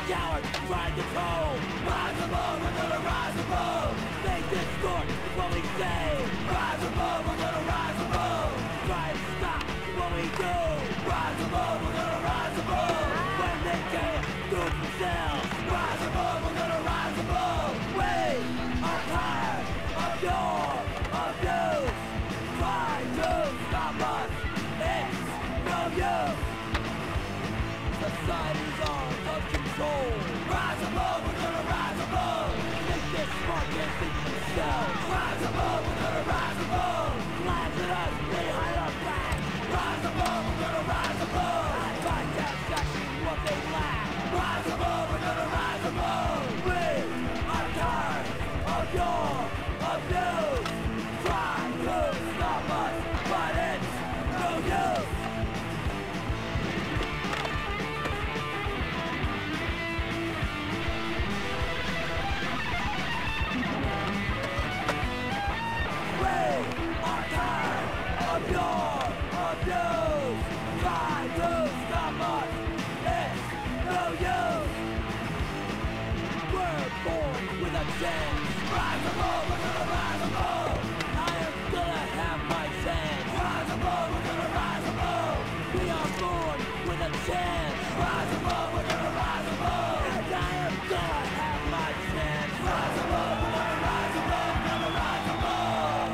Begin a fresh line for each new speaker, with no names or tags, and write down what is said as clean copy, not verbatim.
cowards try to control. Rise above, we're gonna rise above. They distort what we say. Rise above, we're gonna rise above. Try to stop what we do. Rise above, we're gonna rise above. When they can't do it themselves. Rise above, we're gonna rise above. We are tired of your abuse. Try to stop us, it's no use. Society's out of control. Rise above, we're gonna rise above. Think this smart, can't think themselves. Rise above, we're gonna rise above. Laugh at us behind our back. Rise above, we're gonna rise above. Find out exactly what they lack. Rise above, we're gonna rise above. We are tired of your abuse. Try to stop us, but it's no use. Of your abuse. Try to stop us, it's no use. We're born with a chance. Rise above, we're gonna rise above. I am gonna have my chance. Rise above, we're gonna rise above. We are born with a chance. Rise above, we're gonna rise above. And I am gonna have my chance. Rise above, we're gonna rise above. Gonna rise above.